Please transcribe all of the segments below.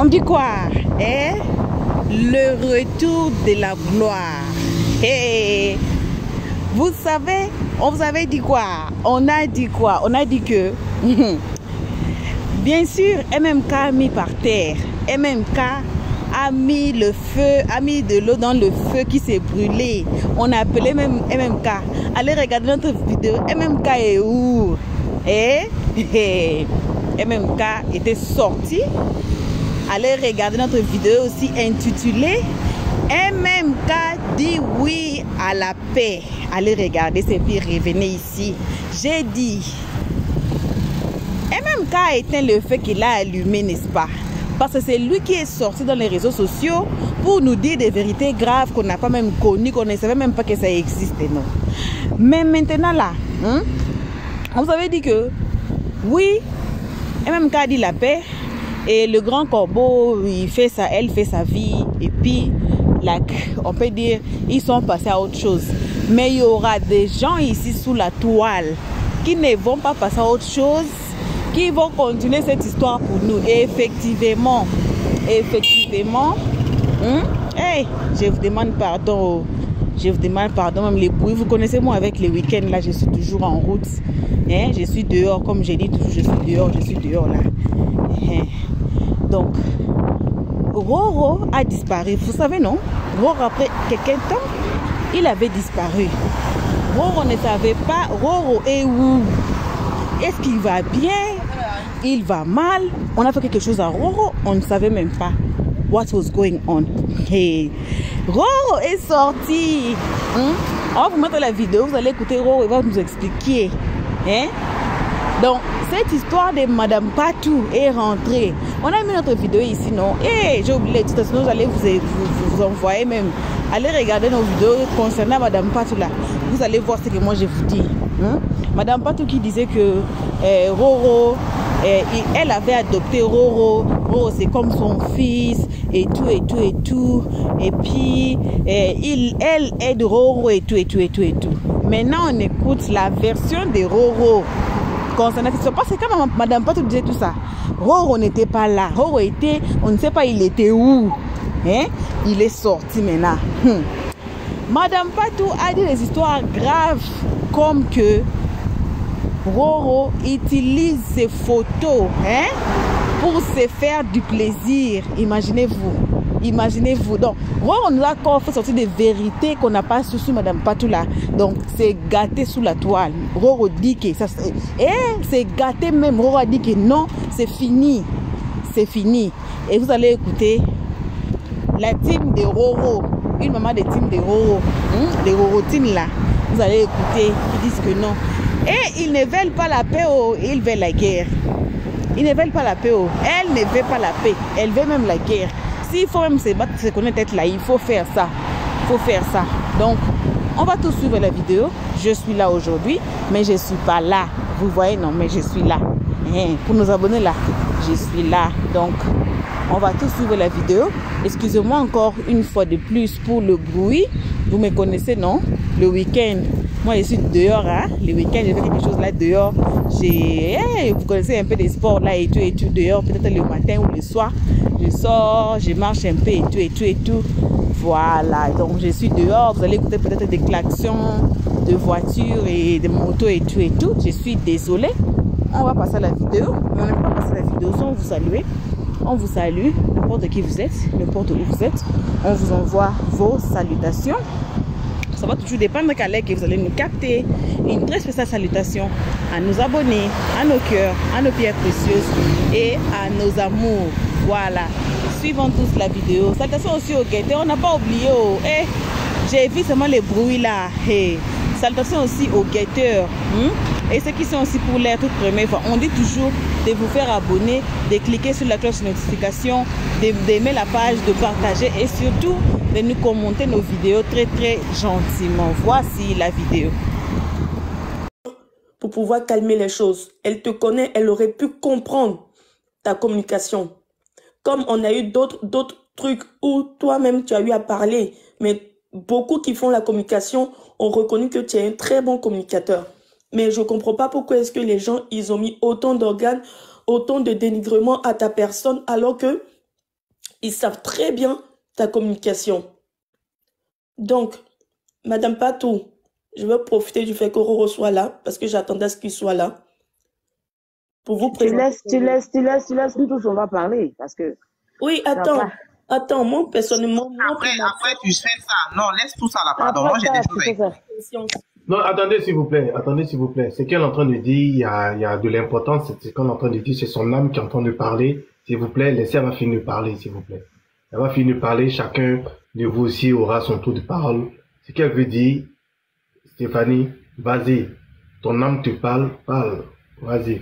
On dit quoi? Eh? Le retour de la gloire. Hey. Vous savez, on vous avait dit quoi? On a dit quoi? On a dit que, bien sûr, MMK a mis par terre. MMK a mis le feu, a mis de l'eau dans le feu qui s'est brûlé. On a appelé même MMK. Allez regarder notre vidéo. MMK est où? Eh? MMK était sorti. Allez regarder notre vidéo aussi intitulée MMK dit oui à la paix. Allez regarder, c'est puis revenez ici. J'ai dit MMK a éteint le feu qu'il a allumé, n'est-ce pas? Parce que c'est lui qui est sorti dans les réseaux sociaux pour nous dire des vérités graves qu'on n'a pas même connues, qu'on ne savait même pas que ça existait, non. Mais maintenant là, on vous avait dit que oui, MMK a dit la paix. Et le grand corbeau, il fait ça, elle fait sa vie. Et puis, on peut dire, ils sont passés à autre chose. Mais il y aura des gens ici sous la toile qui ne vont pas passer à autre chose, qui vont continuer cette histoire pour nous. Et effectivement, hey, je vous demande pardon. Je vous demande pardon, même les bruits. Vous connaissez moi avec les week-ends, là, je suis toujours en route. Hein? Je suis dehors, comme j'ai dit toujours, je suis dehors là. Donc, Roro a disparu. Vous savez, non? Roro, après quelques temps, il avait disparu. Roro ne savait pas. Roro est où? Est-ce qu'il va bien? Il va mal? On a fait quelque chose à Roro. On ne savait même pas what was going on. Hey. Roro est sorti. On va vous mettre la vidéo. Vous allez écouter Roro. Il va nous expliquer. Hein? Donc, cette histoire de Madame Patou est rentrée. On a mis notre vidéo ici, non? Et j'ai oublié tout ça, sinon j'allais vous envoyer même. Allez regarder nos vidéos concernant Madame Patou là. Vous allez voir ce que moi je vous dis. Madame Patou qui disait que Roro, elle avait adopté Roro. Roro c'est comme son fils et tout et tout et tout. Et puis, elle aide Roro et tout et tout et tout et tout. Maintenant on écoute la version de Roro. Concernant ce qui se passe, c'est quand Madame Patou disait tout ça. Roro n'était pas là. Roro était, on ne sait pas il était où. Hein? Il est sorti maintenant. Madame Patou a dit des histoires graves comme que Roro utilise ses photos pour se faire du plaisir. Imaginez-vous. Imaginez-vous. Donc, Roro nous a encore fait sortir des vérités qu'on n'a pas su sur Madame Patou là. Donc, c'est gâté sous la toile. Roro dit que ça... c'est gâté même. Roro a dit que non, c'est fini. C'est fini. Et vous allez écouter la team de Roro. Une maman de team de Roro. De Roro team là. Vous allez écouter. Ils disent que non. Et ils ne veulent pas la paix. Ils veulent la guerre. Ils ne veulent pas la paix. Elle ne veut pas la paix. Elle veut même la guerre. S'il faut même se battre, se connaître être là, il faut faire ça. Il faut faire ça. Donc, on va tous suivre la vidéo. Je suis là aujourd'hui, mais je ne suis pas là. Vous voyez, non, mais je suis là. Pour nos abonnés là, je suis là. Donc, on va tous suivre la vidéo. Excusez-moi encore une fois de plus pour le bruit. Vous me connaissez, non? Le week-end, moi je suis dehors. Le week-end, je fais quelque chose là dehors. Vous connaissez un peu des sports là et tout dehors. Peut-être le matin ou le soir. Je sors, je marche un peu et tout. Voilà, donc je suis dehors. Vous allez écouter peut-être des klaxons de voitures et de motos et tout. Je suis désolée. On va passer à la vidéo. Mais on ne va pas passer à la vidéo sans vous saluer. On vous salue, n'importe qui vous êtes, n'importe où vous êtes. On vous envoie vos salutations. Ça va toujours dépendre de quel que vous allez nous capter. Une très spéciale salutation à nos abonnés, à nos cœurs, à nos pierres précieuses et à nos amours. Voilà. Suivons tous la vidéo. Salutations aussi aux guetteurs. On n'a pas oublié. J'ai vu seulement les bruits là. Salutations aussi aux guetteurs. Et ceux qui sont aussi pour l'air toute première fois. On dit toujours de vous faire abonner, de cliquer sur la cloche de notification, d'aimer la page, de partager et surtout de nous commenter nos vidéos très gentiment. Voici la vidéo. Pour pouvoir calmer les choses. Elle te connaît, elle aurait pu comprendre ta communication. Comme on a eu d'autres trucs où toi-même tu as eu à parler, mais beaucoup qui font la communication ont reconnu que tu es un très bon communicateur. Mais je ne comprends pas pourquoi est-ce que les gens, ils ont mis autant d'organes, autant de dénigrement à ta personne, alors que Ils savent très bien ta communication. Donc, Madame Patou, je veux profiter du fait que Roro soit là, parce que j'attendais à ce qu'il soit là. Pour vous présenter. Tu laisses, nous tous, on va parler, parce que... Oui, attends, moi, personnellement... Après, tu fais ça. Non, laisse tout ça là, pardon. Moi, j'ai des choses à... Non, attendez, s'il vous plaît. C'est qu'elle est en train de dire, il y a de l'importance. C'est qu'elle est en train de dire, c'est son âme qui est en train de parler. S'il vous plaît, laissez, elle va finir de parler, s'il vous plaît. Elle va finir de parler. Chacun de vous aussi aura son tour de parole. Ce qu'elle veut dire, Stéphanie, vas-y. Ton âme te parle. Vas-y.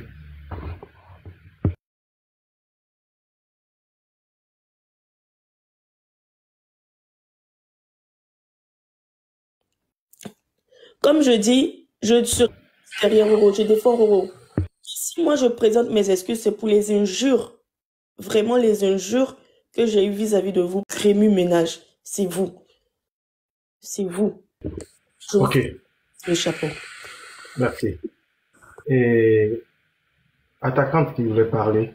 Comme je dis, je suis derrière Roro, je défends Roro. Si moi je présente mes excuses, c'est pour les injures, vraiment les injures que j'ai eues vis-à-vis de vous. Rému Ménage, c'est vous. C'est vous. Ok. Le chapeau. Merci. Et attaquante qui voulait parler.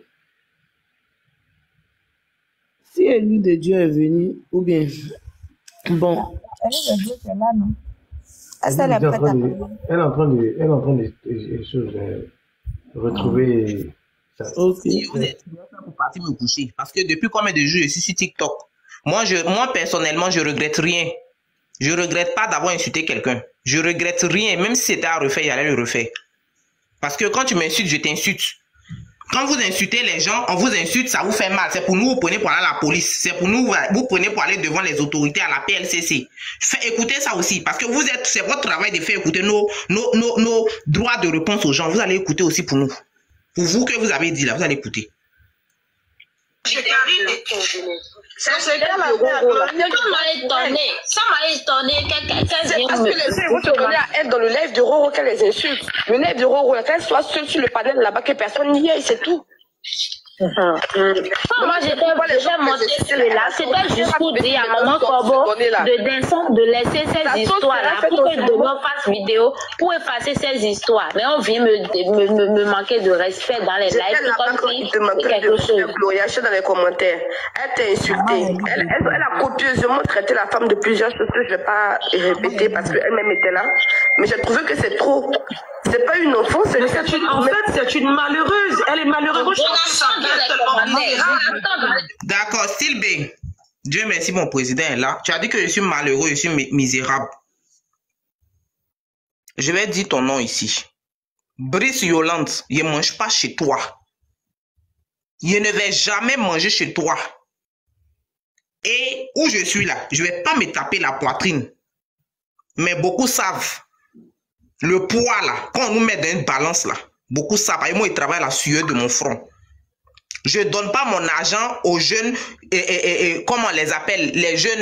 Si l'élu de Dieu est venu, ou bien... Bon. Elle est de Dieu, c'est là, non? Elle est en train de retrouver ça. Ok. Vous êtes pour partir me coucher. Parce que depuis combien de jours je suis sur TikTok? Moi, personnellement, je regrette rien. Je regrette pas d'avoir insulté quelqu'un. Je regrette rien. Même si c'était à refaire, j'allais le refaire. Parce que quand tu m'insultes, je t'insulte. Quand vous insultez les gens, on vous insulte, ça vous fait mal. C'est pour nous, vous prenez pour aller à la police. C'est pour nous, vous prenez pour aller devant les autorités, à la PLCC. Écoutez ça aussi, parce que c'est votre travail de faire écouter nos droits de réponse aux gens. Vous allez écouter aussi pour nous. Pour vous que vous avez dit là, vous allez écouter. Ça m'a étonné. Parce que les gens vont se donner à elle dans le live de Roro qu'elle les insulte. Le live de Roro, qu'elle soit seule sur le panel là-bas, que personne n'y aille, c'est tout. Moi, j'étais déjà montée là. C'était juste pour dire à Maman Corbeau de laisser ces histoires-là pour que demain fasse vidéo pour effacer ces histoires. Mais on vient me manquer de respect dans les lives comme si quelque chose. Gloria, dans les commentaires. Elle t'a insulté. Elle a copieusement traité la femme de plusieurs choses que je ne vais pas répéter parce qu'elle-même était là. Mais j'ai trouvé que c'est trop. C'est pas une enfant, c'est en fait, c'est une malheureuse. Elle est malheureuse. D'accord, Sylvain. Dieu merci, mon président est là. Tu as dit que je suis malheureux, je suis misérable. Je vais dire ton nom ici. Brice Yolande, je ne mange pas chez toi. Je ne vais jamais manger chez toi. Et où je suis là, je ne vais pas me taper la poitrine. Mais beaucoup savent. Le poids là, quand on nous met dans une balance là, beaucoup savent. Et moi, ils travaillent la sueur de mon front. Je ne donne pas mon argent aux jeunes, comment on les appelle, les jeunes,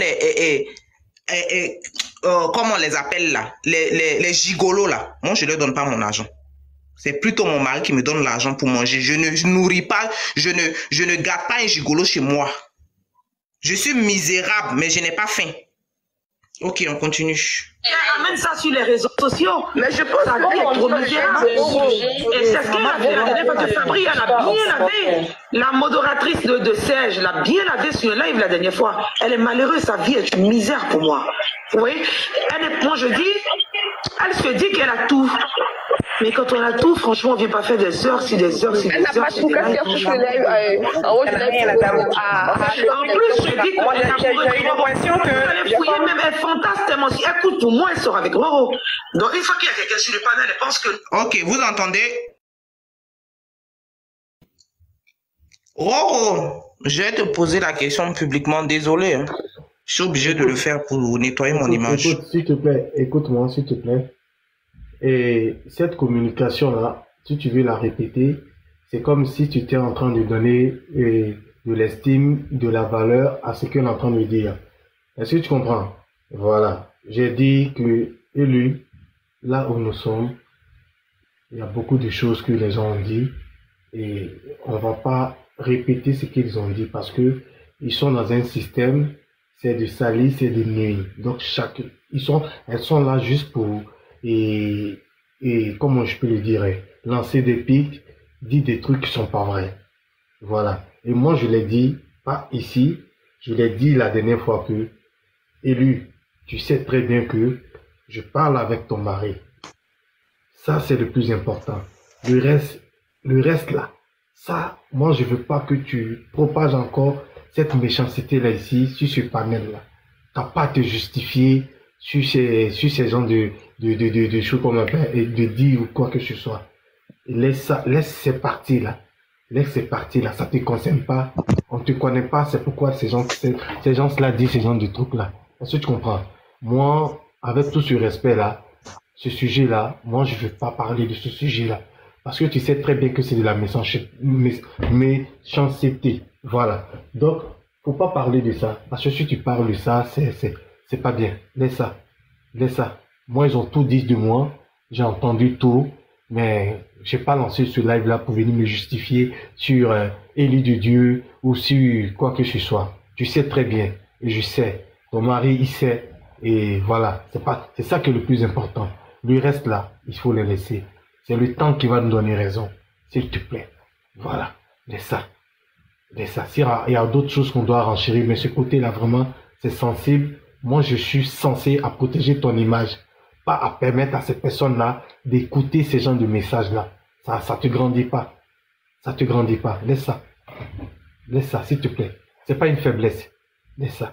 comment on les appelle là, les gigolos là. Moi, je ne leur donne pas mon argent. C'est plutôt mon mari qui me donne l'argent pour manger. Je ne nourris pas, je ne garde pas un gigolo chez moi. Je suis misérable, mais je n'ai pas faim. Ok, on continue. Elle amène ça sur les réseaux sociaux. Mais je pense qu'elle est trop misérable. Et c'est ce qu'elle a fait la dernière fois que Fabri, elle a bien lavé. La modératrice de Serge l'a bien lavé sur le live la dernière fois. Elle est malheureuse, sa vie est une misère pour moi. Vous voyez, moi je dis, elle se dit qu'elle a tout. Mais quand on a tout, franchement, on ne vient pas faire des heures, si des heures, si des heures. Elle n'a pas tout qu'à faire sur le live. En plus, je dis qu'elle a l'impression que... Elle fouille même, elle fantasme tellement. Si elle coûte pour moi, elle sort avec Roro. Donc, une fois qu'il y a quelqu'un sur le panel, elle pense que... Ok, vous entendez? Roro, je vais te poser la question publiquement. Désolé, hein. Je suis obligé de le faire pour nettoyer mon image. Écoute, s'il te plaît, écoute-moi, s'il te plaît. Et cette communication-là, si tu veux la répéter, c'est comme si tu étais en train de donner de l'estime, de la valeur à ce qu'elle est en train de dire. Est-ce que tu comprends? Voilà. J'ai dit que, élu, là où nous sommes, il y a beaucoup de choses que les gens ont dit et on va pas répéter ce qu'ils ont dit parce que ils sont dans un système, c'est de salir, c'est de nuire. Donc elles sont là juste pour et comment je peux le dire, lancer des pics, dire des trucs qui sont pas vrais. Voilà. Et moi, je l'ai dit, pas ici, Je l'ai dit la dernière fois que, Élu, tu sais très bien que je parle avec ton mari. Ça, c'est le plus important. Le reste là, ça, moi, je veux pas que tu propages encore cette méchanceté-là ici, sur ce panel-là. T'as pas à te justifier sur ces gens de choses qu'on appelle, et de dire ou quoi que ce soit. Laisse ça, laisse ces parties-là. Laisse ces parties-là, ça te concerne pas. On te connaît pas, c'est pourquoi ces gens-là disent ces gens de trucs-là. Est-ce que tu comprends? Moi, avec tout ce respect-là, ce sujet-là, moi, je veux pas parler de ce sujet-là. Parce que tu sais très bien que c'est de la méchanceté. Voilà. Donc, faut pas parler de ça. Parce que si tu parles de ça, c'est pas bien. Laisse ça. Laisse ça. Moi, ils ont tout dit de moi. J'ai entendu tout. Mais j'ai pas lancé ce live-là pour venir me justifier sur Élie de Dieu ou sur quoi que ce soit. Tu sais très bien. Et je sais. Ton mari, il sait. Et voilà. C'est ça qui est le plus important. Le reste là, il faut le laisser. C'est le temps qui va nous donner raison. S'il te plaît. Voilà. Laisse ça. Laisse ça. Il y a d'autres choses qu'on doit renchérir. Mais ce côté-là, vraiment, c'est sensible. Moi, je suis censé à protéger ton image. Pas à permettre à ces personnes-là d'écouter ces genres de messages-là. Ça te grandit pas. Ça te grandit pas. Laisse ça. Laisse ça, s'il te plaît. C'est pas une faiblesse. Laisse ça.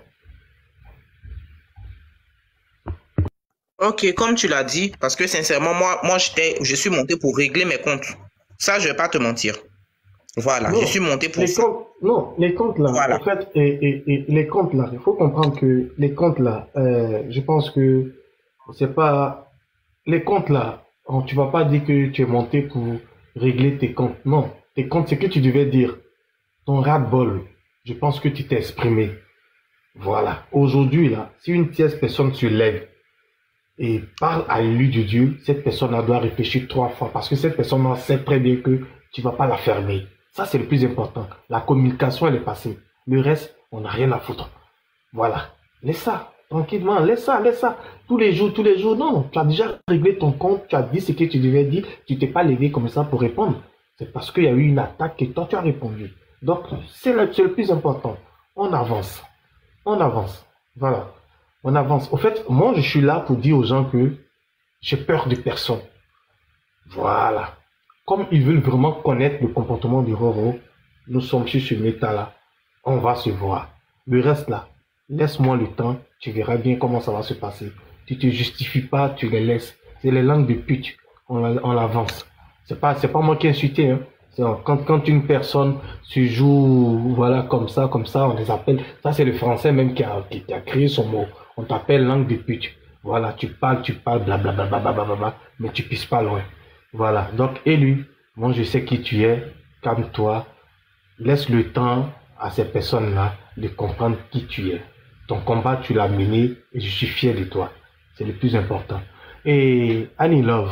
Ok, comme tu l'as dit, parce que sincèrement, moi je suis monté pour régler mes comptes. Ça, je vais pas te mentir. Voilà, non, je suis monté pour ça. Non, les comptes là, voilà. En fait, et les comptes là, il faut comprendre que les comptes là, je pense que c'est pas... Les comptes là, tu vas pas dire que tu es monté pour régler tes comptes. Non, tes comptes, c'est que tu devais dire ton ras-de-bol. Je pense que tu t'es exprimé. Voilà. Aujourd'hui là, si une tierce personne se lève et parle à l'élu de Dieu, cette personne doit réfléchir 3 fois parce que cette personne sait très bien que tu vas pas la fermer. Ça, c'est le plus important. La communication, elle est passée. Le reste, on n'a rien à foutre. Voilà. Laisse ça. Tranquillement. Laisse ça. Tous les jours. Non, tu as déjà réglé ton compte. Tu as dit ce que tu devais dire. Tu t'es pas levé comme ça pour répondre. C'est parce qu'il y a eu une attaque et toi, tu as répondu. Donc, c'est le plus important. On avance. Voilà. On avance. Au fait, moi, je suis là pour dire aux gens que j'ai peur de personne. Voilà. Comme ils veulent vraiment connaître le comportement du Roro, nous sommes sur ce méta-là. On va se voir. Le reste là, laisse-moi le temps. Tu verras bien comment ça va se passer. Tu te justifies pas, tu les laisses. C'est les langues de pute. On l'avance. C'est pas moi qui ai insulté, hein. Quand une personne se joue, voilà, comme ça, on les appelle. Ça, c'est le français même qui a créé son mot. On t'appelle langue de pute. Voilà, tu parles, blablabla, mais tu pisses pas loin. Voilà. Donc, Élu, moi, je sais qui tu es. Calme-toi. Laisse le temps à ces personnes-là de comprendre qui tu es. Ton combat, tu l'as mené et je suis fier de toi. C'est le plus important. Et Annie Love.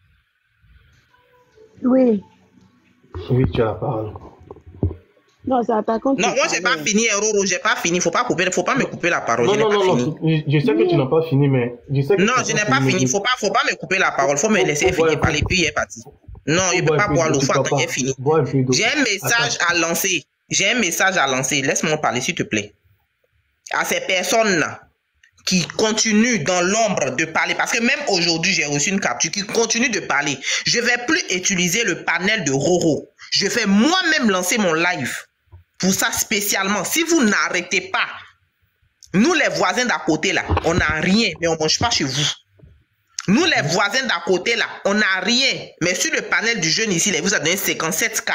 Oui. Oui, tu as la parole. Non, c'est attaquant. Non, moi, j'ai pas fini, Roro, j'ai pas fini. Faut pas me couper la parole. Non. Je sais que tu n'as pas fini, mais non, je n'ai pas fini. Faut pas me couper la parole. Faut me laisser finir parler, puis il est parti. Non, il ne peut pas boire l'eau. Faut attendre qu'il est fini. J'ai un message à lancer. Laisse-moi parler, s'il te plaît. À ces personnes-là qui continuent dans l'ombre de parler, parce que même aujourd'hui, j'ai reçu une capture qui continue de parler. Je ne vais plus utiliser le panel de Roro. Je vais moi-même lancer mon live pour ça spécialement. Si vous n'arrêtez pas, nous les voisins d'à côté là, on n'a rien, mais on ne mange pas chez vous. Nous les voisins d'à côté là, on n'a rien, mais sur le panel du jeune ici, il vous a donné 57K.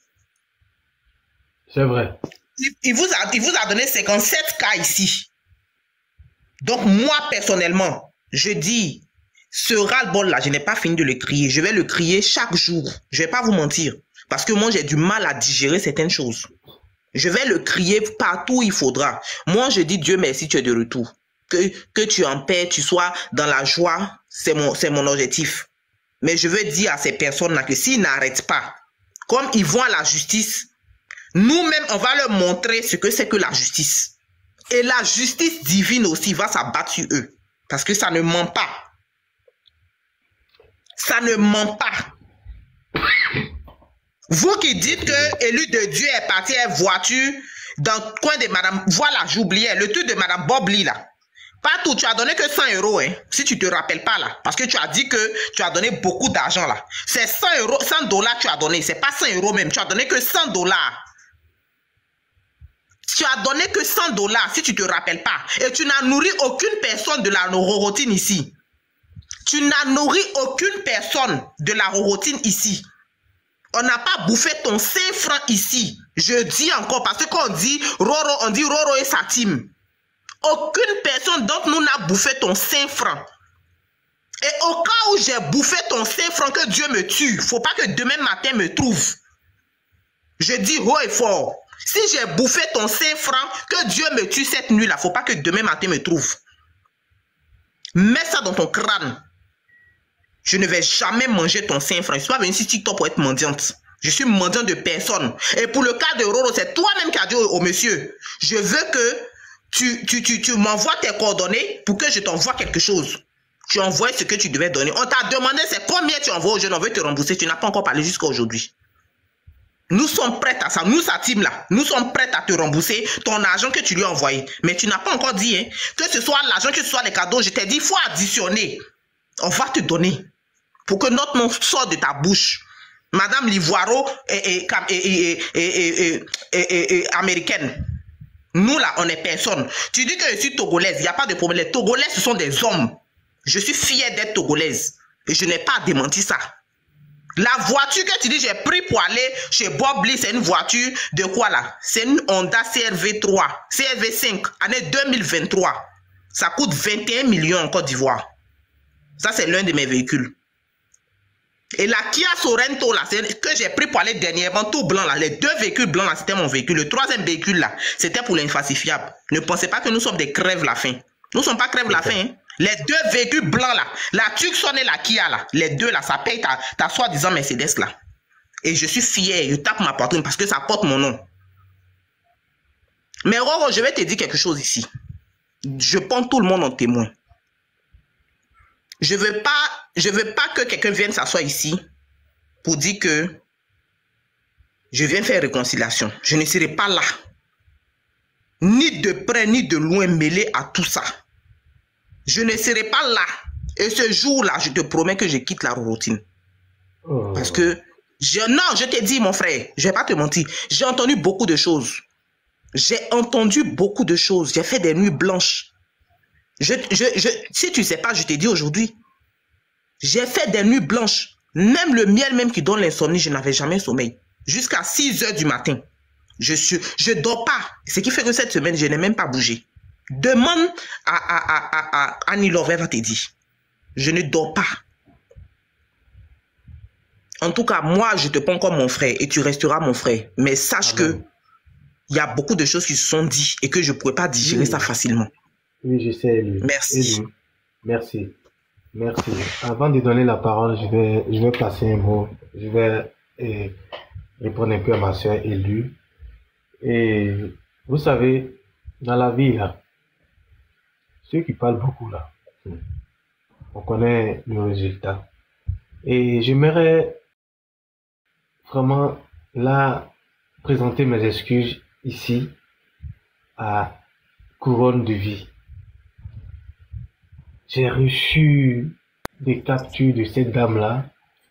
C'est vrai. Il vous a donné 57K ici. Donc moi personnellement, je dis, ce ras-le-bol là, je n'ai pas fini de le crier. Je vais le crier chaque jour. Je ne vais pas vous mentir. Parce que moi, j'ai du mal à digérer certaines choses. Je vais le crier partout où il faudra. Moi, je dis Dieu merci, tu es de retour. Que tu es en paix, tu sois dans la joie, c'est mon objectif. Mais je veux dire à ces personnes-là que s'ils n'arrêtent pas, comme ils vont à la justice, nous-mêmes, on va leur montrer ce que c'est que la justice. Et la justice divine aussi va s'abattre sur eux. Parce que ça ne ment pas. Ça ne ment pas. Vous qui dites que Élu de Dieu est parti en voiture, dans le coin de Madame... Voilà, j'oubliais, le truc de Madame Bob Lee, là. Partout, tu as donné que 100 euros, hein, si tu te rappelles pas, là. Parce que tu as dit que tu as donné beaucoup d'argent, là. C'est 100 euros, 100 dollars que tu as donné. C'est pas 100 euros même. Tu as donné que 100 dollars. Tu as donné que 100 dollars, si tu te rappelles pas. Et tu n'as nourri aucune personne de la rorotine ici. Tu n'as nourri aucune personne de la rorotine ici. On n'a pas bouffé ton 5 francs ici. Je dis encore, parce que quand on dit Roro et sa team. Aucune personne d'entre nous n'a bouffé ton 5 francs. Et au cas où j'ai bouffé ton 5 francs, que Dieu me tue. Faut pas que demain matin me trouve. Je dis haut et fort. Si j'ai bouffé ton 5 francs, que Dieu me tue cette nuit-là. Faut pas que demain matin me trouve. Mets ça dans ton crâne. Je ne vais jamais manger ton 5 francs. Je ne suis pas venu ici TikTok pour être mendiante. Je suis mendiante de personne. Et pour le cas de Roro, c'est toi-même qui as dit au monsieur, je veux que tu m'envoies tes coordonnées pour que je t'envoie quelque chose. Tu envoies ce que tu devais donner. On t'a demandé c'est combien tu envoies aux jeunes, on veut te rembourser. Tu n'as pas encore parlé jusqu'à aujourd'hui. Nous sommes prêts à ça. Nous, sa team là, nous sommes prêts à te rembourser ton argent que tu lui as envoyé. Mais tu n'as pas encore dit, hein, que ce soit l'argent, que ce soit les cadeaux. Je t'ai dit, il faut additionner. On va te donner. Pour que notre nom sorte de ta bouche. Madame Livoiro américaine. Nous là, on est personne. Tu dis que je suis togolaise, il n'y a pas de problème. Les Togolais, ce sont des hommes. Je suis fière d'être togolaise. Et je n'ai pas démenti ça. La voiture que tu dis, j'ai pris pour aller chez Bob Lee, c'est une voiture de quoi là? C'est une Honda CRV5, année 2023. Ça coûte 21 millions en Côte d'Ivoire. Ça, c'est l'un de mes véhicules. Et la Kia Sorento, là, que j'ai pris pour aller dernièrement, tout blanc, là, les 2 véhicules blancs, là, c'était mon véhicule. Le 3e véhicule, là, c'était pour l'infalsifiable. Ne pensez pas que nous sommes des crèves la faim. Nous ne sommes pas crèves la faim. Hein. Les 2 véhicules blancs, là, la Tucson et la Kia, là, les 2, là, ça paye ta soi-disant Mercedes, là. Et je suis fier, je tape ma poitrine parce que ça porte mon nom. Mais Roro, je vais te dire quelque chose ici. Je prends tout le monde en témoin. Je veux pas que quelqu'un vienne s'asseoir ici pour dire que je viens faire réconciliation. Je ne serai pas là. Ni de près, ni de loin mêlé à tout ça. Je ne serai pas là. Et ce jour-là, je te promets que je quitte la routine. Oh. Parce que, non, je t'ai dit, mon frère, je ne vais pas te mentir. J'ai entendu beaucoup de choses. J'ai entendu beaucoup de choses. J'ai fait des nuits blanches. Si tu ne sais pas, je t'ai dit aujourd'hui. J'ai fait des nuits blanches. Même le miel même qui donne l'insomnie, je n'avais jamais sommeil. Jusqu'à 6 h du matin. Je dors pas. Ce qui fait que cette semaine, je n'ai même pas bougé. Demande à Annie Lorrain, va te dire. Je ne dors pas. En tout cas, moi, je te prends comme mon frère et tu resteras mon frère. Mais sache que il y a beaucoup de choses qui se sont dites et que je ne pourrais pas digérer ça facilement. Oui, je sais, Elie. Merci. Elie. Merci. Merci. Avant de donner la parole, je vais passer un mot. Je vais répondre un peu à ma soeur Elie. Et vous savez, dans la vie, là, ceux qui parlent beaucoup, là, on connaît le résultat. Et j'aimerais vraiment, là, présenter mes excuses ici à Couronne de Vie. J'ai reçu des captures de cette dame-là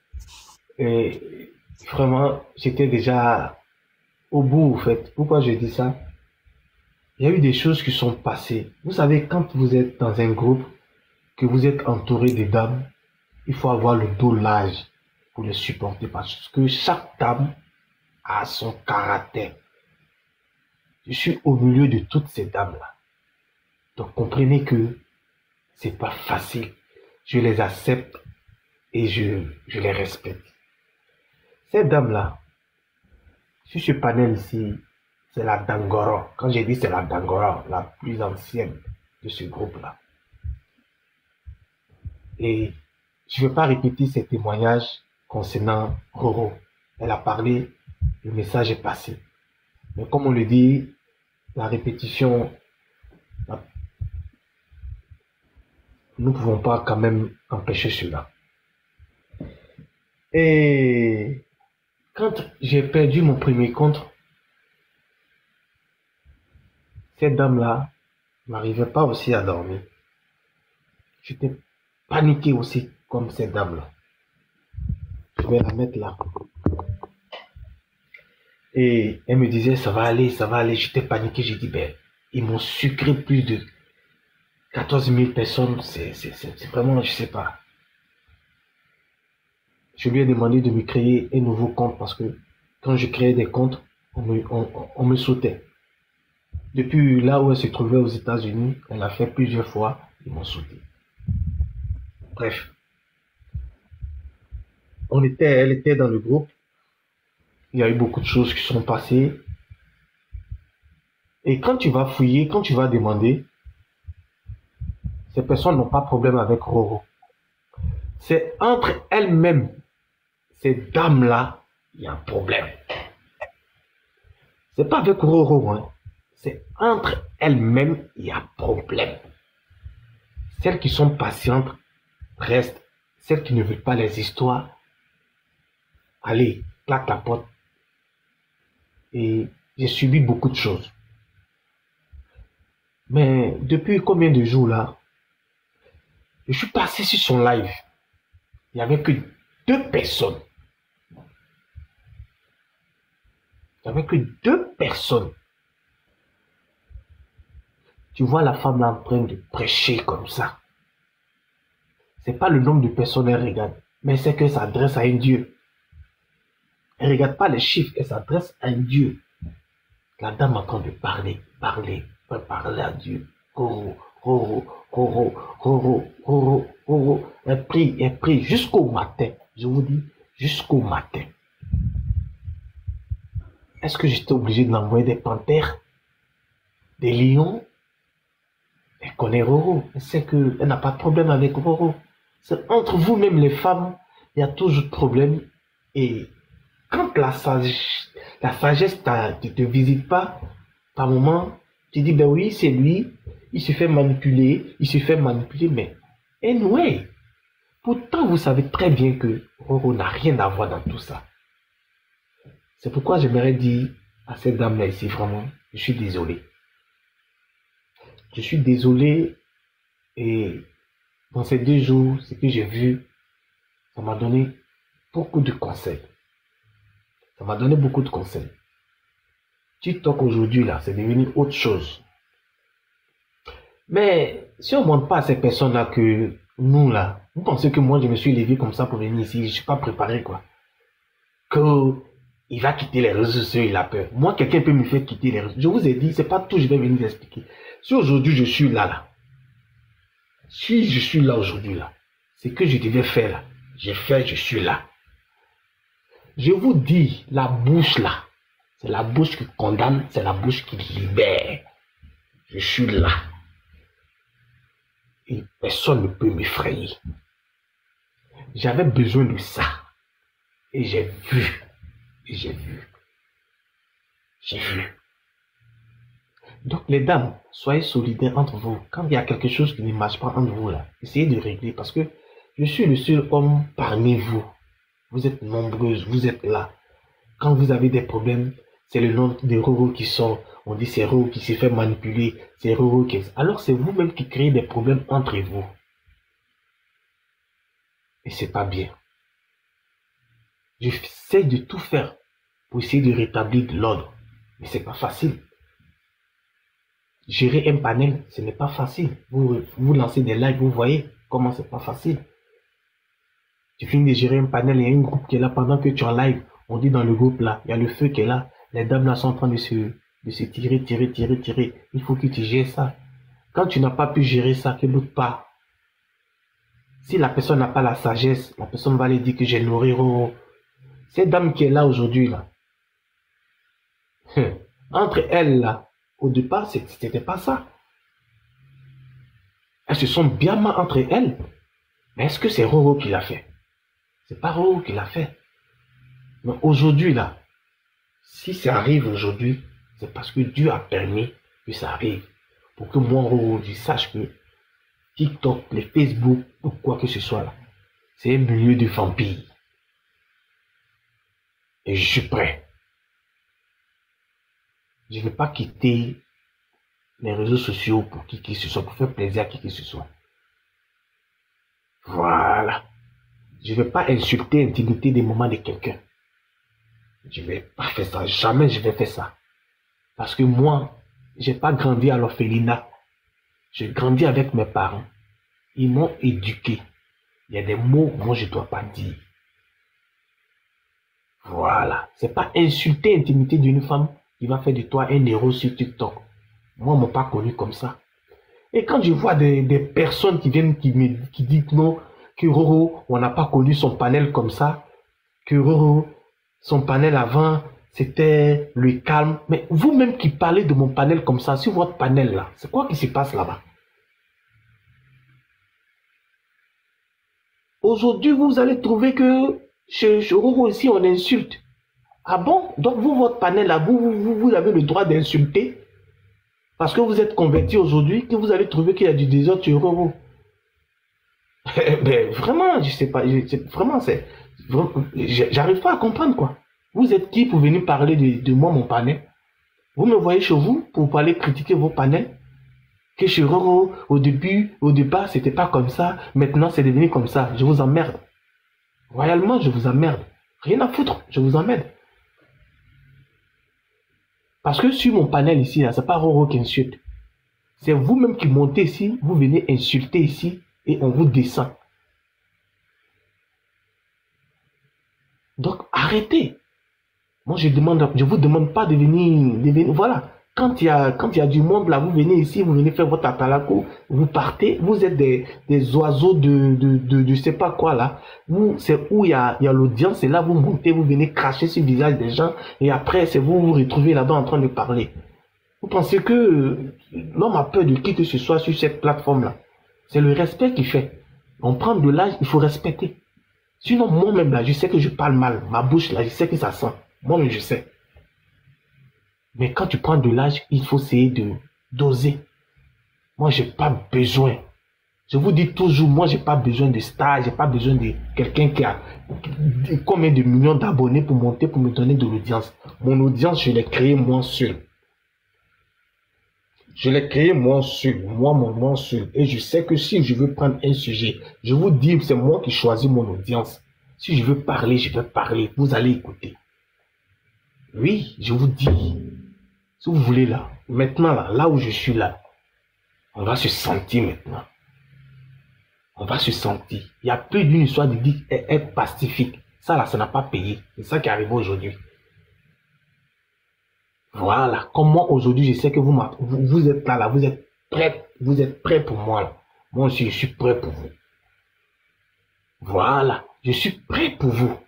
et vraiment, j'étais déjà au bout, en fait. Pourquoi je dis ça? Il y a eu des choses qui sont passées. Vous savez, quand vous êtes dans un groupe, que vous êtes entouré de dames, il faut avoir le dos large pour les supporter parce que chaque dame a son caractère. Je suis au milieu de toutes ces dames-là. Donc comprenez que c'est pas facile. Je les accepte et je les respecte. Cette dame-là, sur ce panel ici, c'est la Dangoro. Quand j'ai dit c'est la Dangoro, la plus ancienne de ce groupe-là. Et je ne vais pas répéter ces témoignages concernant Roro. Elle a parlé, le message est passé. Mais comme on le dit, la répétition, nous ne pouvons pas quand même empêcher cela. Et quand j'ai perdu mon premier compte, Cette dame-là n'arrivait pas aussi à dormir. J'étais paniqué aussi comme cette dame-là. Je vais la mettre là. Et elle me disait, ça va aller, ça va aller. J'étais paniqué. J'ai dit, ben, ils m'ont sucré plus de 14 000 personnes. C'est vraiment, je sais pas. Je lui ai demandé de me créer un nouveau compte parce que quand je créais des comptes, on me sautait. Depuis là où elle se trouvait aux États-Unis, elle a fait plusieurs fois, ils m'ont sauté. Bref. Elle était dans le groupe. Il y a eu beaucoup de choses qui sont passées. Et quand tu vas fouiller, quand tu vas demander, ces personnes n'ont pas de problème avec Roro. C'est entre elles-mêmes, ces dames-là, il y a un problème. C'est pas avec Roro, hein. C'est entre elles-mêmes, il y a un problème. Celles qui sont patientes restent. Celles qui ne veulent pas les histoires, allez, claque la porte. Et j'ai subi beaucoup de choses. Mais depuis combien de jours là, je suis passé sur son live. Il n'y avait que 2 personnes. Il n'y avait que 2 personnes. Tu vois la femme là en train de prêcher comme ça. C'est pas le nombre de personnes qu'elle regarde, mais c'est qu'elle s'adresse à un Dieu. Elle ne regarde pas les chiffres, elle s'adresse à un Dieu. La dame est en train de parler à Dieu. Roro, Roro, Roro, Roro, Roro, Roro. Elle prie jusqu'au matin. Je vous dis, jusqu'au matin. Est-ce que j'étais obligé de l'envoyer des panthères, des lions? Elle connaît Roro. Elle sait qu'elle n'a pas de problème avec Roro. C'est entre vous-même les femmes, il y a toujours de problème. Et quand la sagesse ne te visite pas, par moment, tu dis, ben oui, c'est lui, il se fait manipuler, mais anyway, pourtant vous savez très bien que Roro n'a rien à voir dans tout ça. C'est pourquoi j'aimerais dire à cette dame-là ici, vraiment, je suis désolé. Je suis désolé et dans ces 2 jours, ce que j'ai vu, ça m'a donné beaucoup de conseils. Ça m'a donné beaucoup de conseils. TikTok aujourd'hui, là, c'est devenu autre chose. Mais si on ne montre pas à ces personnes-là que nous, là, vous pensez que moi, je me suis levé comme ça pour venir ici, je ne suis pas préparé, quoi. Il va quitter les réseaux sociaux, il a peur. Moi, quelqu'un peut me faire quitter les réseaux. Je vous ai dit, c'est pas tout, je vais venir vous expliquer. Si aujourd'hui, je suis là, si je suis là aujourd'hui, là, c'est que je devais faire, là. J'ai fait, je suis là. Je vous dis, la bouche là, c'est la bouche qui condamne, c'est la bouche qui libère. Je suis là. Et personne ne peut m'effrayer. J'avais besoin de ça. Et j'ai vu. Et j'ai vu. J'ai vu. Donc les dames, soyez solidaires entre vous. Quand il y a quelque chose qui ne marche pas entre vous là, essayez de régler parce que je suis le seul homme parmi vous. Vous êtes nombreuses, vous êtes là. Quand vous avez des problèmes, c'est le nom de Roro qui sort. On dit c'est Roro qui s'est fait manipuler, c'est Roro qui... Alors c'est vous-même qui créez des problèmes entre vous. Et c'est pas bien. J'essaie de tout faire pour essayer de rétablir de l'ordre. Mais c'est pas facile. Gérer un panel, ce n'est pas facile. Vous lancez des lives, vous voyez comment c'est pas facile. Tu finis de gérer un panel, il y a un groupe qui est là pendant que tu es en live. On dit dans le groupe là, il y a le feu qui est là. Les dames là sont en train de se tirer. Il faut que tu gères ça. Quand tu n'as pas pu gérer ça, que l'autre part. Si la personne n'a pas la sagesse, la personne va aller dire que j'ai nourri Roro. Cette dame qui est là aujourd'hui là. Entre elles là, au départ, c'était pas ça. Elles se sont bien mal entre elles. Mais est-ce que c'est Roro qui l'a fait? C'est pas Roro qui l'a fait. Mais aujourd'hui, là, si ça arrive aujourd'hui, c'est parce que Dieu a permis que ça arrive. Pour que moi, Roro, je sache que TikTok, les Facebook, ou quoi que ce soit là, c'est un milieu de vampires. Et je suis prêt. Je ne vais pas quitter les réseaux sociaux pour qui que ce soit, pour faire plaisir à qui que ce soit. Voilà. Je ne vais pas insulter l'intimité des moments de quelqu'un. Je ne vais pas faire ça. Jamais je vais faire ça. Parce que moi, j'ai pas grandi à l'orphelinat. J'ai grandi avec mes parents. Ils m'ont éduqué. Il y a des mots que moi je ne dois pas dire. Voilà. C'est pas insulter l'intimité d'une femme qui va faire de toi un héros sur TikTok. Moi, on m'a pas connu comme ça. Et quand je vois des personnes qui viennent, qui disent non, que Roro, on n'a pas connu son panel comme ça, que Roro, son panel avant, c'était le calme. Mais vous-même qui parlez de mon panel comme ça, sur votre panel là, c'est quoi qui se passe là-bas? Aujourd'hui, vous allez trouver que chez Roro ici, on insulte. Ah bon? Donc vous, votre panel là, vous avez le droit d'insulter parce que vous êtes converti aujourd'hui, que vous allez trouver qu'il y a du désordre chez Roro. Mais vraiment, je sais pas, vraiment, j'arrive pas à comprendre quoi. Vous êtes qui pour venir parler de moi, mon panel? Vous me voyez chez vous pour parler, critiquer vos panels? Que chez Roro, au départ, c'était pas comme ça, maintenant c'est devenu comme ça. Je vous emmerde. Royalement, je vous emmerde. Rien à foutre, je vous emmerde. Parce que sur mon panel ici, là, c'est pas Roro qui insulte. C'est vous-même qui montez ici, vous venez insulter ici et on vous descend. Donc arrêtez. Moi je vous demande pas de venir, voilà. Quand il y a du monde là, vous venez ici, vous venez faire votre atalako, vous partez, vous êtes des oiseaux de je sais pas quoi là. C'est où il y a l'audience, et là vous montez, vous venez cracher sur le visage des gens, et après c'est vous retrouvez là-bas en train de parler. Vous pensez que l'homme a peur de qui que ce soit sur cette plateforme là? C'est le respect qui fait. On prend de l'âge, il faut respecter. Sinon moi-même là, je sais que je parle mal, ma bouche là, je sais que ça sent. Moi-même je sais. Mais quand tu prends de l'âge, il faut essayer de doser. Moi, j'ai pas besoin. Je vous dis toujours, moi, j'ai pas besoin de star, j'ai pas besoin de quelqu'un qui a combien de millions d'abonnés pour monter, pour me donner de l'audience. Mon audience, je l'ai créé moi seul. Je l'ai créé moi seul, moi seul. Et je sais que si je veux prendre un sujet, je vous dis, c'est moi qui choisis mon audience. Si je veux parler, je vais parler. Vous allez écouter. Oui, je vous dis. Si vous voulez là, maintenant là où je suis là, on va se sentir maintenant. On va se sentir. Il n'y a plus d'une histoire de dire être pacifique. Ça là, ça n'a pas payé. C'est ça qui arrive aujourd'hui. Voilà. Comme moi aujourd'hui, je sais que vous êtes là, vous êtes prêts. Vous êtes prêts pour moi là. Moi aussi, je suis prêt pour vous. Voilà. Je suis prêt pour vous.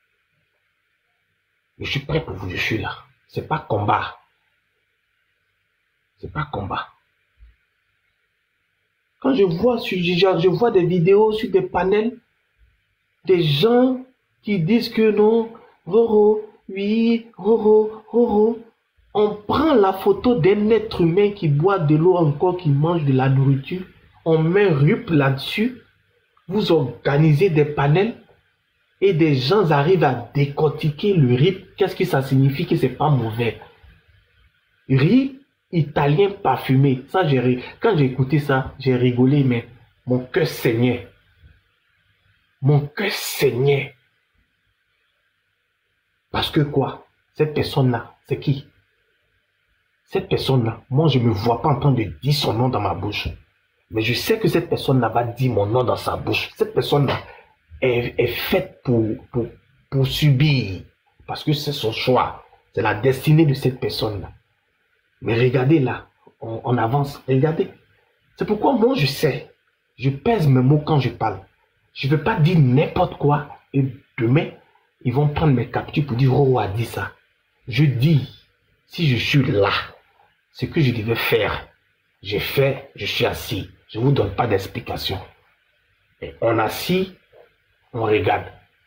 Je suis prêt pour vous, je suis là. C'est pas combat. C'est pas combat. Quand je vois des vidéos sur des panels, des gens qui disent que non, Roro, oui, Roro, on prend la photo d'un être humain qui boit de l'eau encore, qui mange de la nourriture, on met RUP là-dessus, vous organisez des panels, et des gens arrivent à décortiquer le RIP. Qu'est-ce que ça signifie? Que c'est pas mauvais. RIP italien parfumé. Ça, quand j'ai écouté ça, j'ai rigolé, mais mon cœur saignait. Mon cœur saignait. Parce que quoi? Cette personne-là, c'est qui? Cette personne-là, moi, je ne me vois pas en train de dire son nom dans ma bouche. Mais je sais que cette personne-là va dire mon nom dans sa bouche. Cette personne-là est faite pour subir. Parce que c'est son choix. C'est la destinée de cette personne-là. Mais regardez là, on avance, regardez. C'est pourquoi moi je sais, je pèse mes mots quand je parle. Je ne veux pas dire n'importe quoi et demain, ils vont prendre mes captures pour dire Roro a dit ça. Je dis, si je suis là, ce que je devais faire, j'ai fait, je suis assis. Je ne vous donne pas d'explication. Et on assis, on regarde.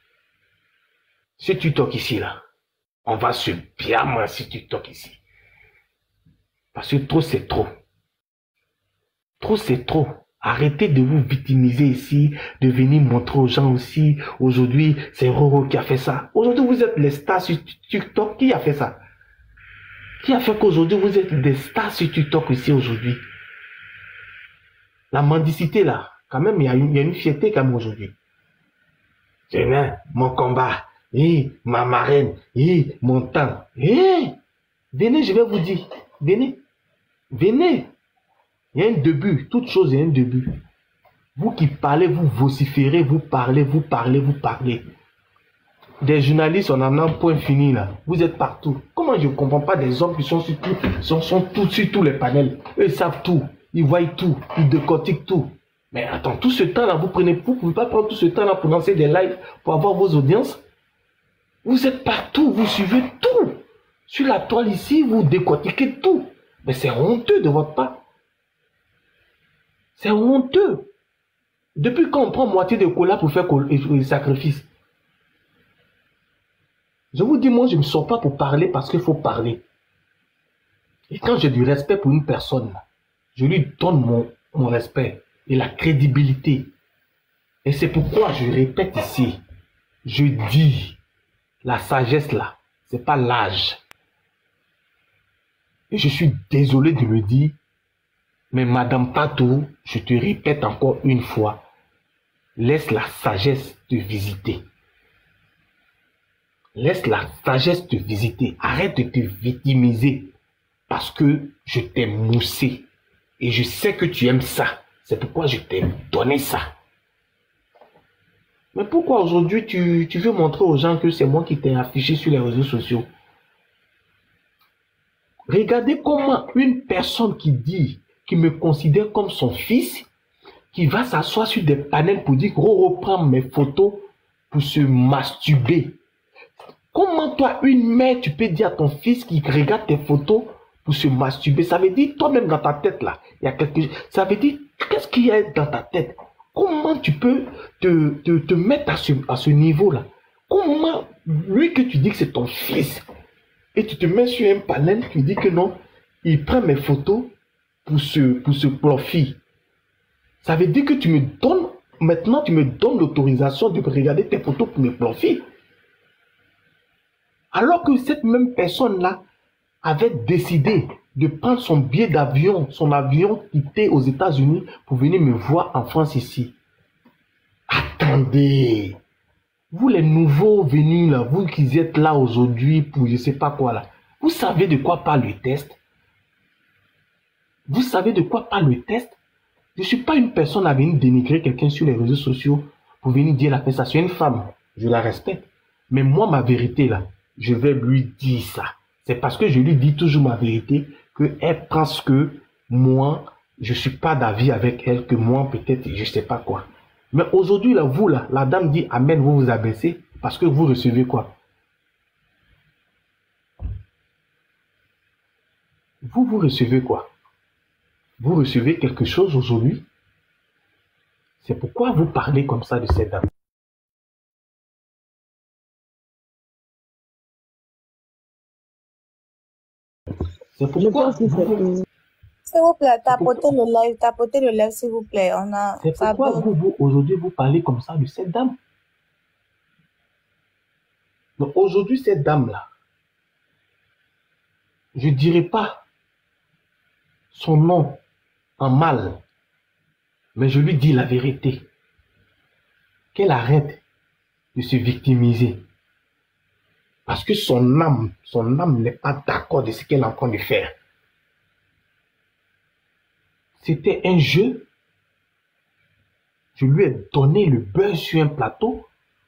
Si tu toques ici là, on va se bien moi si tu toques ici. Parce que trop, c'est trop. Trop, c'est trop. Arrêtez de vous victimiser ici, de venir montrer aux gens aussi. Aujourd'hui, c'est Roro qui a fait ça. Aujourd'hui, vous êtes les stars sur TikTok. Qui a fait ça? Qui a fait qu'aujourd'hui, vous êtes des stars sur TikTok ici aujourd'hui? La mendicité, là, quand même, il y a une fierté quand même aujourd'hui. C'est bien, mon combat, ma marraine, mon temps. Venez, je vais vous dire. Venez. Venez. Il y a un début. Toute chose, il y a un début. Vous qui parlez, vous vociférez, vous parlez. Des journalistes, on en a un point fini là. Vous êtes partout. Comment je ne comprends pas des hommes qui sont sur tous les panels. Eux, ils savent tout. Ils voient tout. Ils décortiquent tout. Mais attends, tout ce temps là, vous ne pouvez pas prendre tout ce temps là pour lancer des lives, pour avoir vos audiences. Vous êtes partout. Vous suivez tout. Sur la toile ici, vous décortiquez tout. Mais c'est honteux de votre part. C'est honteux. Depuis quand on prend moitié de cola pour faire le sacrifice? Je vous dis, moi, je ne me sors pas pour parler parce qu'il faut parler. Et quand j'ai du respect pour une personne, je lui donne mon respect et la crédibilité. Et c'est pourquoi je répète ici, je dis, la sagesse là, c'est pas l'âge. Et je suis désolé de le dire, mais Madame Patou, je te répète encore une fois, laisse la sagesse te visiter. Laisse la sagesse te visiter. Arrête de te victimiser parce que je t'ai moussé. Et je sais que tu aimes ça. C'est pourquoi je t'ai donné ça. Mais pourquoi aujourd'hui tu veux montrer aux gens que c'est moi qui t'ai affiché sur les réseaux sociaux? Regardez comment une personne qui me considère comme son fils, qui va s'asseoir sur des panels pour dire reprends mes photos pour se masturber. Comment toi, une mère, tu peux dire à ton fils qui regarde tes photos pour se masturber? Ça veut dire, toi-même dans ta tête là, il y a quelque chose. Ça veut dire, qu'est-ce qu'il y a dans ta tête? Comment tu peux te mettre à ce niveau-là? Comment, lui que tu dis que c'est ton fils, et tu te mets sur un panel, tu dis que non, il prend mes photos pour ce profit. Ça veut dire que tu me donnes, maintenant tu me donnes l'autorisation de regarder tes photos pour mes profits. Alors que cette même personne-là avait décidé de prendre son billet d'avion, son avion quitté aux États-Unis pour venir me voir en France ici. Attendez. Vous les nouveaux venus là, vous qui êtes là aujourd'hui pour je ne sais pas quoi là, vous savez de quoi parle le test? Vous savez de quoi parle le test? Je ne suis pas une personne à venir dénigrer quelqu'un sur les réseaux sociaux pour venir dire la paix. Ça, c'est une femme. Je la respecte. Mais moi, ma vérité là, je vais lui dire ça. C'est parce que je lui dis toujours ma vérité qu'elle pense que moi, je ne suis pas d'avis avec elle, que moi, peut-être, je ne sais pas quoi. Mais aujourd'hui, là, vous, là, la dame dit Amen, vous vous abaissez parce que vous recevez quoi? Vous recevez quoi? Vous recevez quelque chose aujourd'hui? C'est pourquoi vous parlez comme ça de cette dame. C'est pourquoi s'il vous plaît, tapotez le live, s'il vous plaît. C'est pourquoi vous aujourd'hui, vous parlez comme ça de cette dame. Donc aujourd'hui, cette dame-là, je ne dirais pas son nom en mal, mais je lui dis la vérité. Qu'elle arrête de se victimiser. Parce que son âme n'est pas d'accord de ce qu'elle est en train de faire. C'était un jeu. Je lui ai donné le beurre sur un plateau.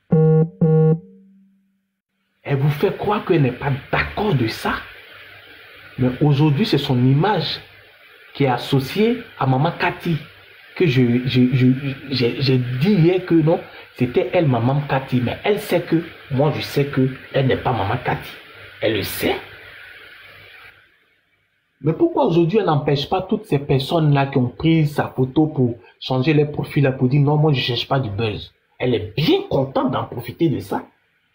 Elle vous fait croire qu'elle n'est pas d'accord de ça. Mais aujourd'hui, c'est son image qui est associée à Maman Cathy. Que j'ai dit hier que non, c'était elle, Maman Cathy. Mais elle sait que, moi je sais que elle n'est pas Maman Cathy. Elle le sait. Mais pourquoi aujourd'hui elle n'empêche pas toutes ces personnes-là qui ont pris sa photo pour changer leur profil, là, pour dire non, moi je ne cherche pas du buzz. Elle est bien contente d'en profiter de ça.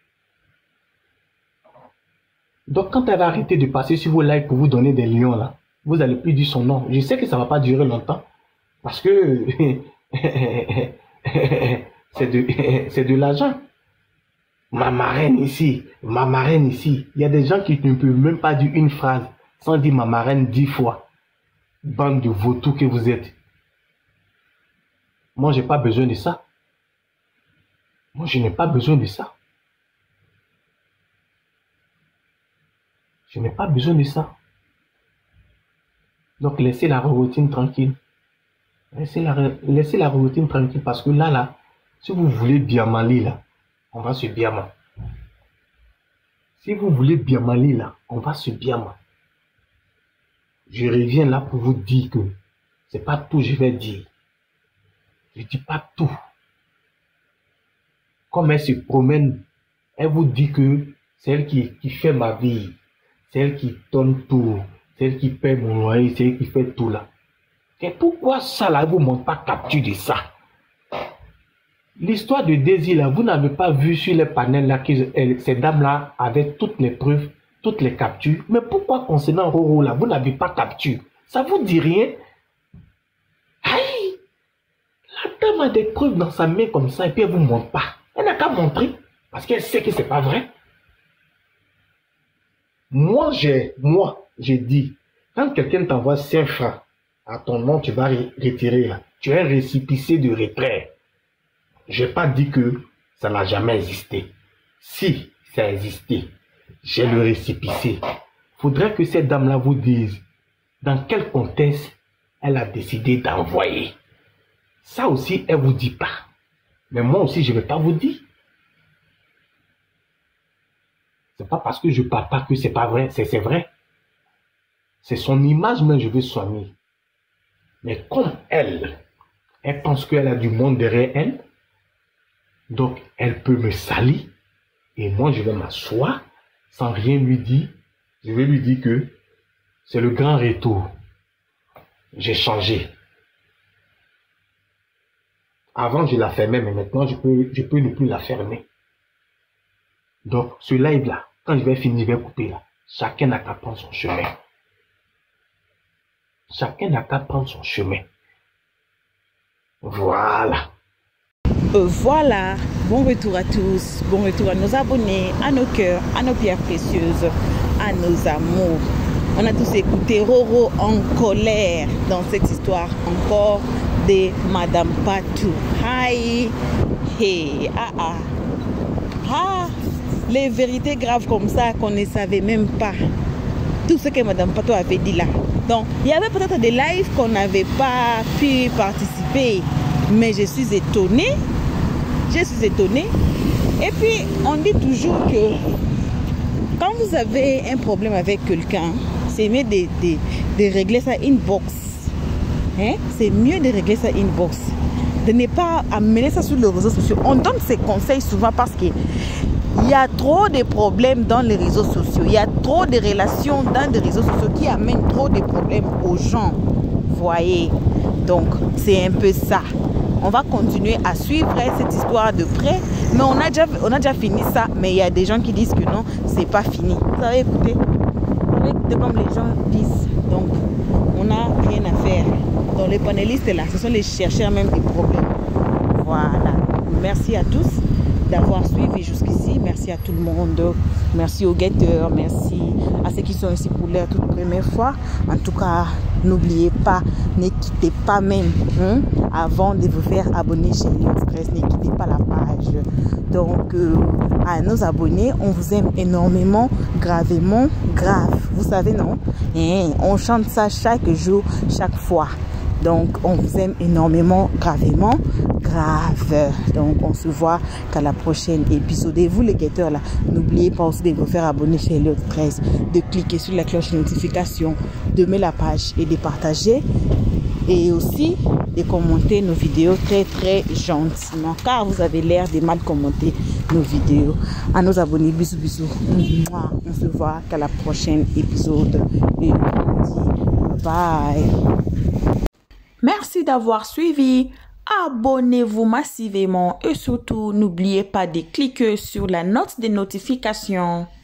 Donc quand elle va arrêter de passer sur vos lives pour vous donner des lions là, vous n'allez plus dire son nom. Je sais que ça ne va pas durer longtemps. Parce que c'est de l'argent. Ma marraine ici, ma marraine ici. Il y a des gens qui ne peuvent même pas dire une phrase. sans dire ma marraine 10 fois. Bande de vautours que vous êtes. Moi, j'ai pas besoin de ça. Moi, je n'ai pas besoin de ça. Je n'ai pas besoin de ça. Donc, laissez la routine tranquille. Laissez la routine tranquille parce que là, si vous voulez bien m'aller là, on va se bien mal. Si vous voulez bien m'aller là, on va se bien mal. Je reviens là pour vous dire que c'est pas tout je vais dire. Je dis pas tout. Comme elle se promène, elle vous dit que c'est elle qui fait ma vie. C'est elle qui donne tout. C'est elle qui paie mon loyer. C'est elle qui fait tout là. Et pourquoi ça là, vous ne montrez pas capture de ça? L'histoire de Daisy là, vous n'avez pas vu sur les panels là que ces dames là avaient toutes les preuves, toutes les captures. Mais pourquoi concernant Roro là, vous n'avez pas capture? Ça vous dit rien? Aïe! La dame a des preuves dans sa main comme ça et puis elle vous montre pas. Elle n'a qu'à montrer parce qu'elle sait que c'est pas vrai. Moi, j'ai dit, quand quelqu'un t'envoie 5 francs à ton nom, tu vas retirer là. Tu es un récépissé de retrait. Je n'ai pas dit que ça n'a jamais existé. Si ça a existé, j'ai le récépissé. Faudrait que cette dame-là vous dise dans quel contexte elle a décidé d'envoyer. Ça aussi, elle ne vous dit pas. Mais moi aussi, je ne vais pas vous dire. C'est pas parce que je ne parle pas que c'est pas vrai. C'est vrai. C'est son image même je veux soigner. Mais comme elle pense qu'elle a du monde derrière elle, donc elle peut me salir. Et moi, je vais m'asseoir sans rien lui dire. Je vais lui dire que c'est le grand retour. J'ai changé. Avant, je la fermais, mais maintenant, je peux ne plus la fermer. Donc, ce live-là, quand je vais finir, je vais couper là. Chacun n'a qu'à prendre son chemin. Chacun n'a qu'à prendre son chemin. Voilà. Voilà. Bon retour à tous. Bon retour à nos abonnés, à nos cœurs, à nos pierres précieuses, à nos amours. On a tous écouté Roro en colère dans cette histoire encore de Madame Patou. Aïe. Hey. Les vérités graves comme ça qu'on ne savait même pas. Tout ce que Madame Patou avait dit là. Donc, il y avait peut-être des lives qu'on n'avait pas pu participer. Mais je suis étonnée. Je suis étonnée. Et puis, on dit toujours que quand vous avez un problème avec quelqu'un, c'est mieux de régler ça inbox. Hein? C'est mieux de régler ça inbox. De ne pas amener ça sur les réseaux sociaux. On donne ces conseils souvent parce que il y a trop de problèmes dans les réseaux sociaux. Il y a trop de relations dans les réseaux sociaux qui amènent trop de problèmes aux gens. Voyez. Donc, c'est un peu ça. On va continuer à suivre cette histoire de près. Mais on a déjà fini ça. Mais il y a des gens qui disent que non, c'est pas fini. Vous avez écouté? Vous avez écouté comme les gens disent. Donc, on n'a rien à faire. Donc, les panélistes là, ce sont les chercheurs même des problèmes. Voilà. Merci à tous d'avoir suivi jusqu'ici. Merci à tout le monde. Merci aux guetteurs. Merci à ceux qui sont ici pour la toute première fois. En tout cas, n'oubliez pas, ne quittez pas même avant de vous faire abonner chez Express. Ne quittez pas la page. Donc, à nos abonnés, on vous aime énormément, gravement, grave. Vous savez, non? On chante ça chaque jour, chaque fois. Donc, on vous aime énormément, gravement, grave. Donc, on se voit qu'à la prochaine épisode. Et vous, les guetteurs, là, n'oubliez pas aussi de vous faire abonner chez Elliott 13, de cliquer sur la cloche de notification, de mettre la page et de partager. Et aussi, de commenter nos vidéos très, très gentiment. Car vous avez l'air de mal commenter nos vidéos. À nos abonnés, bisous, bisous. On se voit qu'à la prochaine épisode. Et on dit bye. Merci d'avoir suivi. Abonnez-vous massivement et surtout n'oubliez pas de cliquer sur la note de notification.